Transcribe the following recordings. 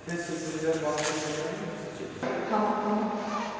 Tamam, tamam.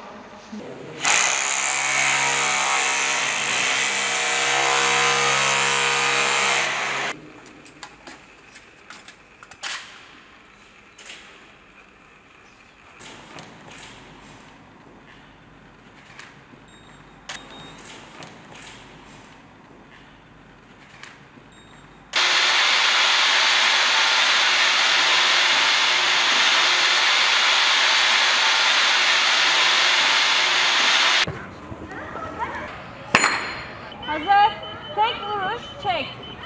Hazır. Tek vuruş, çek.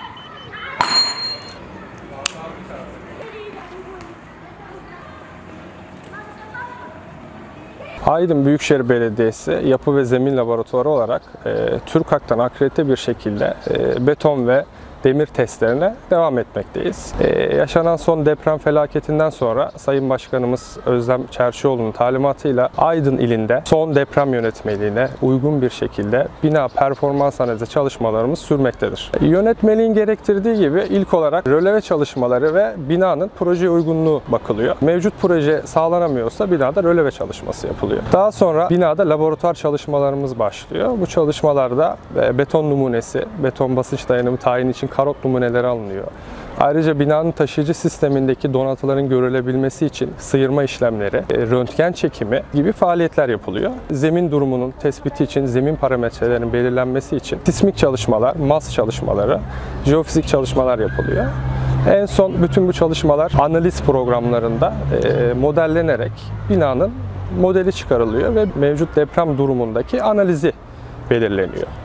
Aydın Büyükşehir Belediyesi Yapı ve Zemin Laboratuvarı olarak TÜRKAK'tan akredite bir şekilde beton ve demir testlerine devam etmekteyiz. Yaşanan son deprem felaketinden sonra Sayın Başkanımız Özlem Çerçioğlu'nun talimatıyla Aydın ilinde son deprem yönetmeliğine uygun bir şekilde bina performans analizi çalışmalarımız sürmektedir. Yönetmeliğin gerektirdiği gibi ilk olarak röleve çalışmaları ve binanın projeye uygunluğu bakılıyor. Mevcut proje sağlanamıyorsa binada röleve çalışması yapılıyor. Daha sonra binada laboratuvar çalışmalarımız başlıyor. Bu çalışmalarda beton numunesi, beton basınç dayanımı tayini için karot numuneleri alınıyor. Ayrıca binanın taşıyıcı sistemindeki donatıların görülebilmesi için sıyırma işlemleri, röntgen çekimi gibi faaliyetler yapılıyor. Zemin durumunun tespiti için, zemin parametrelerinin belirlenmesi için sismik çalışmalar, MAS çalışmaları, jeofizik çalışmalar yapılıyor. En son bütün bu çalışmalar analiz programlarında modellenerek binanın modeli çıkarılıyor ve mevcut deprem durumundaki analizi belirleniyor.